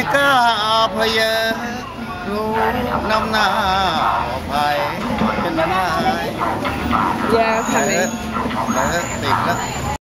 ก็เพยรู้น้ำหน้าไปเป็นไงอย่าทำเองติดแล้ว